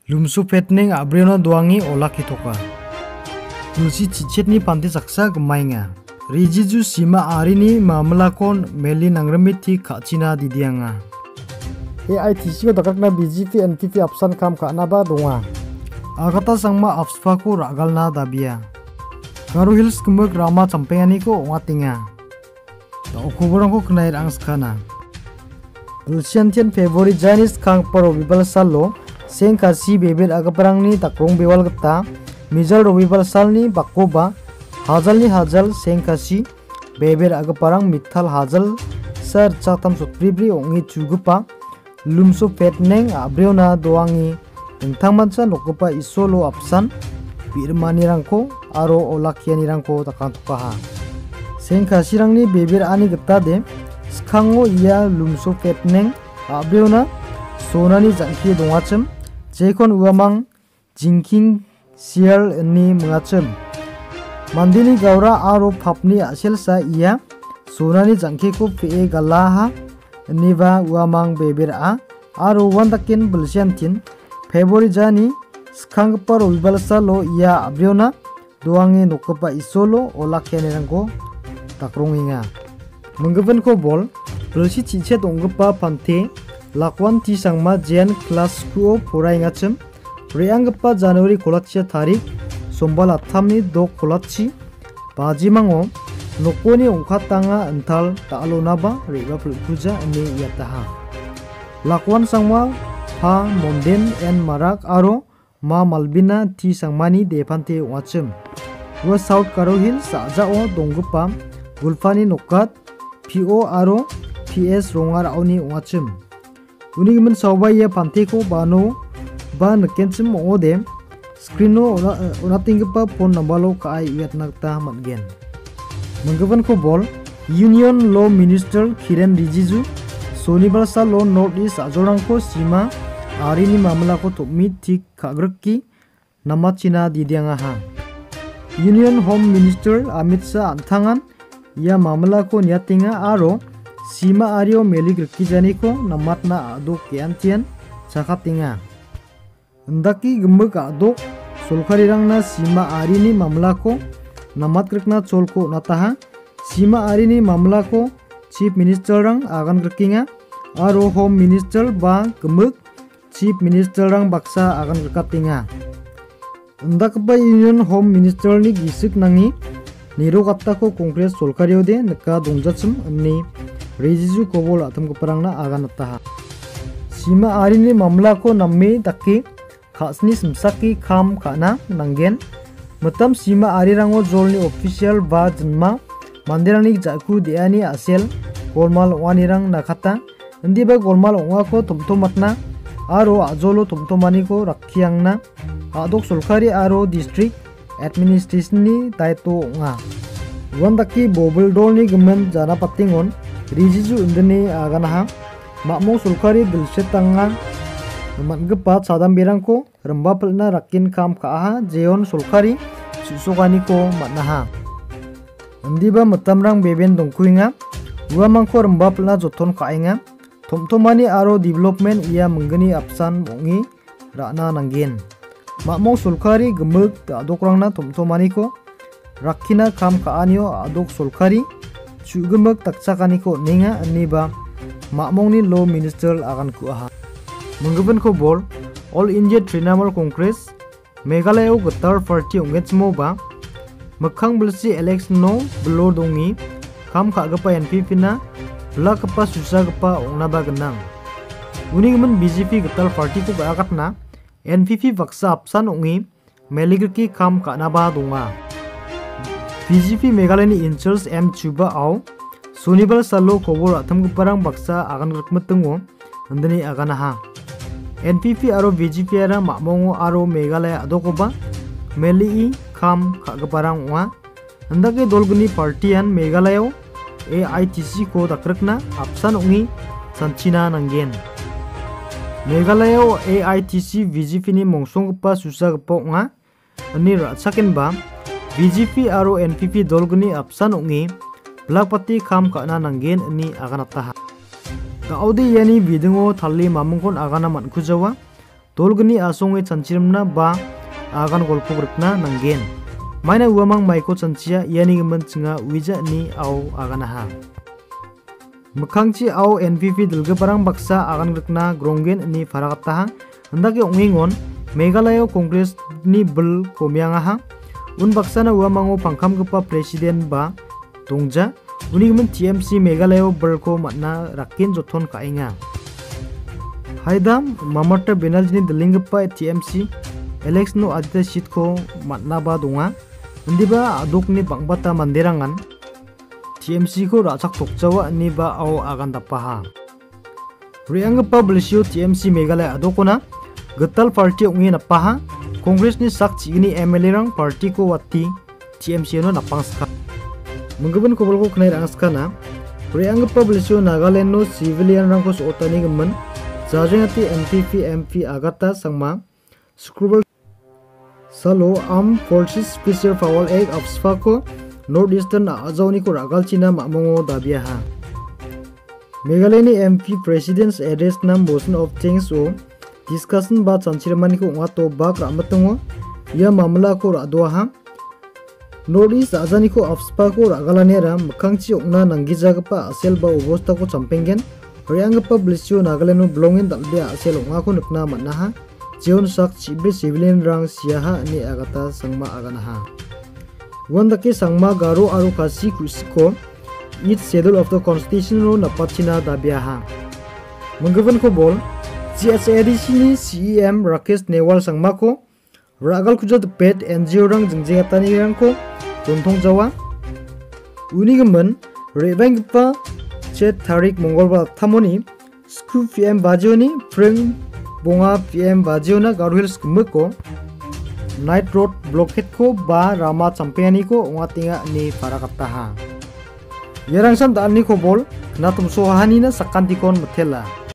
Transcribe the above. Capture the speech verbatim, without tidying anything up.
Lumsu petneng abriono doangi olak hitoka. Tulsi cicetni panti saksa gemainga. Rijiju sima arini mamelakon meli nangremiti kacina didianga. A I T C ko dakakna B J P N P P apsan kam kana ba donga. Agata sangma apsfa ko ragalna dabia. Garu Hills kemuk rama campengani ko ongatinga. Da okuborang ko kenair angskana. Dulciantian favorite Janis kang paro bibal salo seng kasi bebel agaparang ni takrong bewal geta mijal robibal salni bakoba hazal ni hazal seng kasi bebel agaparang mithal hazal sar chatam sutpribri ongi chugupa lumso petneng abriona doangi engtangmansa nokupa isolo apsan birmanirangko aro olakianirangko takantukaha seng kasirangni bebel ani geta de skango ia lumso petneng abriona sonani jangki dongachem jekon uamang jingking sial ni mengachem mandini gaura aro papni aselsa ia sonani jangki ko pe galaha niba uamang beber a aro wandakin belsiantin february jani skangpa robibalsa lo ia abriona doangi nokapa isolo olakianirangko takronginga menggeven ko bol belsi cicet onggepa pante lakwan ti sangma jen kelas ku poraingachem reanggepa Januari kolachia tarik sombal athamni dok kolachi bajimango nokoni ongkhatanga ental ta'alonaba reba pulkuja ani yataha lakwan sangma ha monden en marak aro ma malbina ti sangmani depante ongachem wa South Karo Hills sajao donggepa gulfani nokat P O aro P S rongar auni ongachem unigimen sawbaya panteko bano ba nekenchem ode screeno onatinggepa phone nambalo kai uyatnakta matgen menggeban ko bol Union Law Minister Kiren Rijiju Sonibal sa Law North East ajorangko sima arini mamla ko topmi tik kagreki namachina didiangaha Union Home Minister Amit Shah antangan ia mamla ko niatinga aro sima ario melik rekijani ko namatna adok kiantian cakatinga hendaki gembek adok solkarirangna sima arini mamla ko namat krekna cholko nataha sima arini mamla ko chief minister rang agan krekinga aro home minister ba gembek chief minister rang baksa agan krekatinga hendakba union home minister ni gisik nangi niro katta ko kongres solkariode neka dongjachem ani Rijiju kobol atam keperangna agan nataha sima arini mamla ko namme daki khasni simsaki kham kana nanggen metam sima arirango jolni official ba jenma mandirangni jaku deani asel golmal wanirang nakata ndiba golmal onga ko tomtomatna aro ajolo tomtomani ko rakhiangna adok solkari aro district administration ni daito onga wandaki bobel dolni gemen jana patingon Rijiju indeni aganaha makmong sulkari bilsetanga manggepa sadam berangko remba pelna rakin kam kaaha jeon sulkari susukani ko matnaha andiba metamrang beben dongkuinga uamangko remba pelna joton kainga tomtomani aro development ia menggeni apsan mongi rakna nanggen makmong sulkari gemek adokrangna tomtomani ko rakina kam kaanio adok sulkari Chugemek taksakani ko ninga aniba makmongni law minister akan kuaha menggeban ko bol All India Trinamool Congress Meghalaya getar party ongetsmo ba mekhang belsi election no belor dongi kam kagapa N P P na bela kepa susah kepa ongnaba genang unigemen B J P getar party ko bakatna N P P baksa apsan ongi meligerki kam kanaba donga B J P Meghalaya ni in-charge M Chuba au Sonibal salo kobol atam keparang baksa akan rekmetengo andeni aganaha N P P aro B J P ara makmongo aro Meghalaya adokoba meli kam kageparang wa andake dolguni partian Meghalaya A I T C ko dakrekna apsan ongi sanchina nanggen Meghalaya A I T C B J P ni mongsonggepa susahgepa onga ani ratsaken ba B J P aro N P P dolguni apsan ongi belakpati kam kana nanggen ini agan ataha. Kaudi yani bidengo tali mamungkon agana mankujawa dolgni asonge chanchirimna ba agan golpogrikna nanggen. Maina uamang maiko chanchia iani gimon chinga uija ni au aganaha. Mekangchi au N P P dilgebarang baksa agan grikna gronggen ni faragataha. Hendaki ongingon Meghalaya Congress ni bel komiangaha. Un baksana uamango pangkamgepa presiden ba tongja. Unigmen T M C Meghalaya bel ko matna rakin joton kainga. Haidam Mamata Banerjee dilinggepa T M C Alex no adita seat ko matna ba donga. Undiba adokni bangbata manderangan T M C ko rachak tokjawa ni ba au agan dapaha. Rianggepa belisio T M C Meghalaya adokona getal parti ungi napaha. Congress ni sak chigini M L A rang parti ko wati T M C no napangska. Menggeban kobol ko knai rangskana. Rianggepa belisio Nagaland no civilian rang ko sotani gemen jajengati N P P M P agata sangma Scrubber Salo Armed Forces Special Power Act of Sfako Northeastern Azawni ko ragal China mamongo dabiaha. Meghalaya ni M P President's Address nam motion of thanks o discussion ba chanchirmani ko ngato ba kramatongo ia mamla ko radwaha. Northeast Azani ko afspa ko ragalanera mekangchi okna nanggijagpa asel ba obosta ko champenggen. Rianggepa belisio Nagaland no belongin dalbia asel onga ko nukna mannaha. Jeon sak chibe civilian rang siaha ni agata sangma aganaha. Wandake sangma garo aru kasi kusiko each schedule of the constitution no napachina dabiaha. Menggeban ko bol C H A D C ni C E M Rakesh Newal sangma ko ragal kuja pet N G O rang jengjengatani rang ko tontong jawa. Unigemen rebangpa chet tarik mongolba thamoni scoop P M bajioni pring bonga P M bajiona Garo Hills kumeko night road blockade ko ba rama champiani ko ongatinga ni parakataha. Yarangsan daan ni ko bol na tumso hani na sakantikon matela.